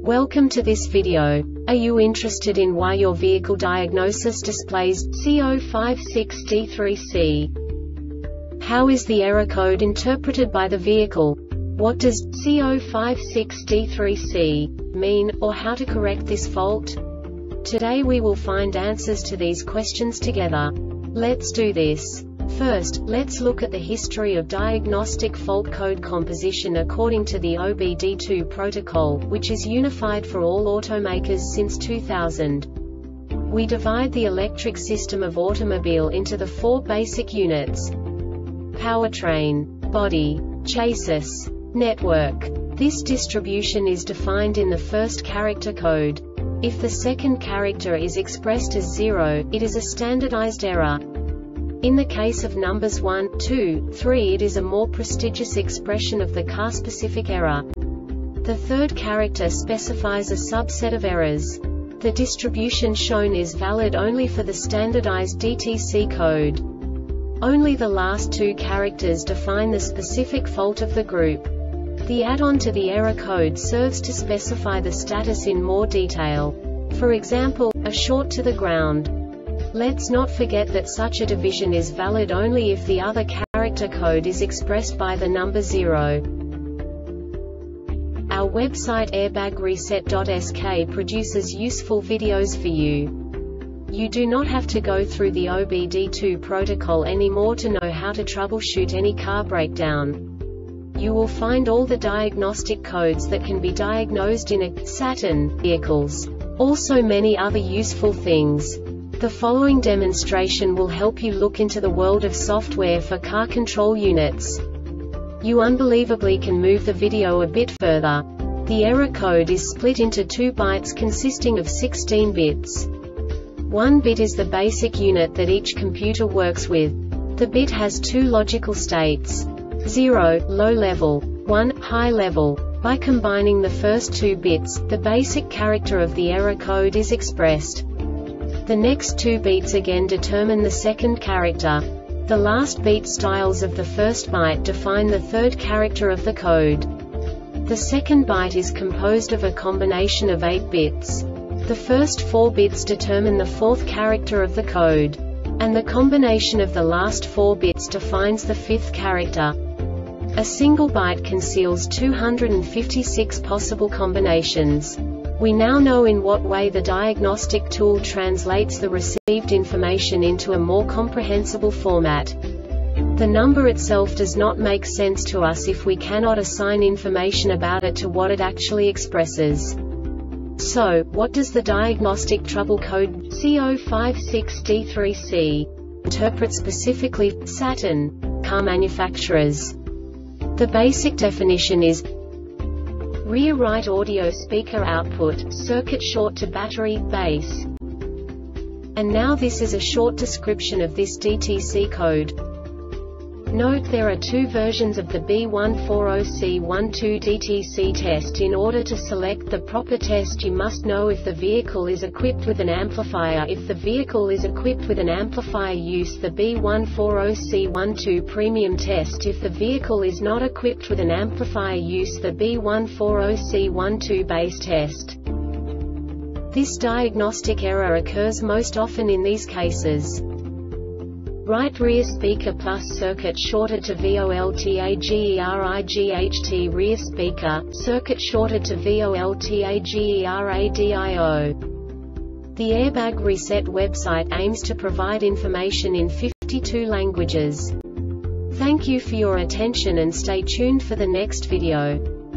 Welcome to this video. Are you interested in why your vehicle diagnosis displays C056D3C? How is the error code interpreted by the vehicle? What does C056D3C mean, or how to correct this fault? Today we will find answers to these questions together. Let's do this. First, let's look at the history of diagnostic fault code composition according to the OBD2 protocol, which is unified for all automakers since 2000. We divide the electric system of automobile into the four basic units: powertrain, body, chassis, network. This distribution is defined in the first character code. If the second character is expressed as 0, it is a standardized error. In the case of numbers 1, 2, 3, it is a more prestigious expression of the car-specific error. The third character specifies a subset of errors. The distribution shown is valid only for the standardized DTC code. Only the last two characters define the specific fault of the group. The add-on to the error code serves to specify the status in more detail. For example, a short to the ground. Let's not forget that such a division is valid only if the other character code is expressed by the number 0. Our website airbagreset.sk produces useful videos for you. You do not have to go through the OBD2 protocol anymore to know how to troubleshoot any car breakdown. You will find all the diagnostic codes that can be diagnosed in a Saturn vehicles. Also many other useful things. The following demonstration will help you look into the world of software for car control units. You unbelievably can move the video a bit further. The error code is split into 2 bytes consisting of 16 bits. 1 bit is the basic unit that each computer works with. The bit has 2 logical states: 0, low level, 1, high level. By combining the first 2 bits, the basic character of the error code is expressed. The next 2 beats again determine the second character. The last beat styles of the first byte define the third character of the code. The second byte is composed of a combination of 8 bits. The first 4 bits determine the fourth character of the code. And the combination of the last 4 bits defines the fifth character. A single byte conceals 256 possible combinations. We now know in what way the diagnostic tool translates the received information into a more comprehensible format. The number itself does not make sense to us if we cannot assign information about it to what it actually expresses. So, what does the diagnostic trouble code C056D3C interpret specifically for Saturn car manufacturers? The basic definition is rear right audio speaker output, circuit short to battery, base. And now this is a short description of this DTC code. Note there are 2 versions of the B140C12 DTC test. In order to select the proper test, you must know if the vehicle is equipped with an amplifier. If the vehicle is equipped with an amplifier, use the B140C12 premium test. If the vehicle is not equipped with an amplifier, use the B140C12 base test. This diagnostic error occurs most often in these cases: right rear speaker plus circuit shorted to VOLTAGERIGHT, rear speaker, circuit shorted to VOLTAGERADIO. The Airbag Reset website aims to provide information in 52 languages. Thank you for your attention and stay tuned for the next video.